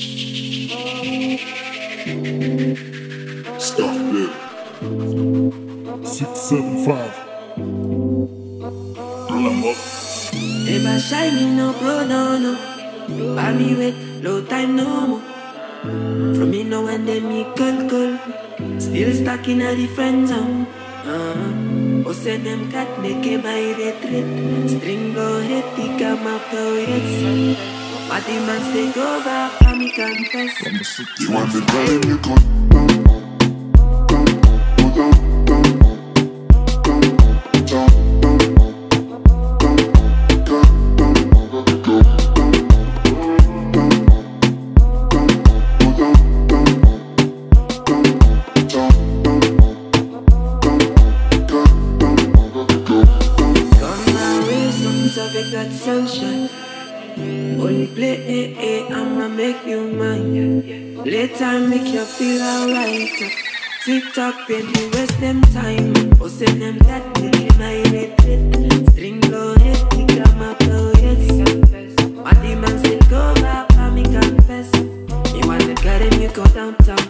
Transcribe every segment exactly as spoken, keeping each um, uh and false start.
Stop there. Six, seven, five. Girl, I'm up. Never shiny, no bro, no, no. Buy me with low time, no more. From me now and then me call, call. Still stuck in a different zone. Uh-huh. Oh, send them cat, make my retreat. String go hit, pick up my poets. But the man take over, and me confess. You want the girl in your gun? Got sunshine. Only play, eh, eh, I'ma make you mine. Later make you feel alright. TikTok, baby, waste them time. Oh, send them that, baby, my retreat. String low, hit, pick up my poets. My demons take over, I me confess. You want to carry me go downtown.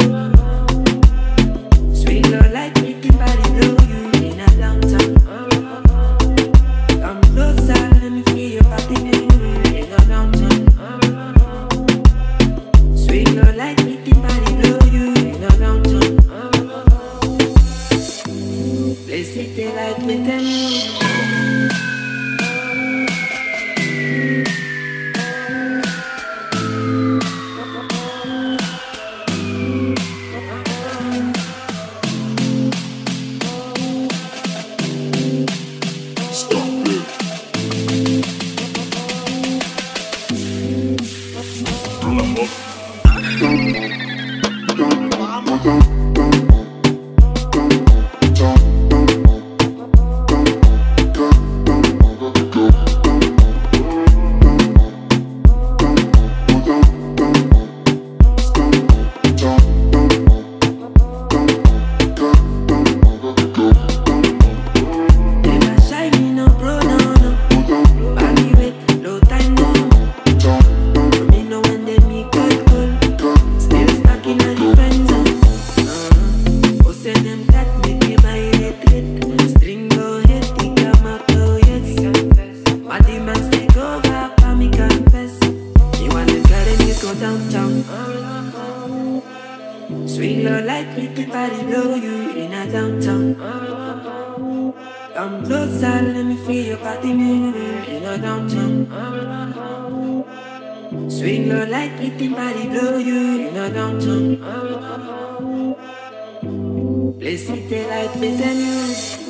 Sweet love like Ricky body blow you in a downtown. Come closer, let me feel your body in a downtown. Sweet love like Ricky body blow you in a downtown. Place it there like me tell you. Sweet love like Ricky body blow you in a downtown. Come closer, let me feel your body move in a downtown. Sweet love like Ricky body blow you in a downtown. Place it there like me tell you.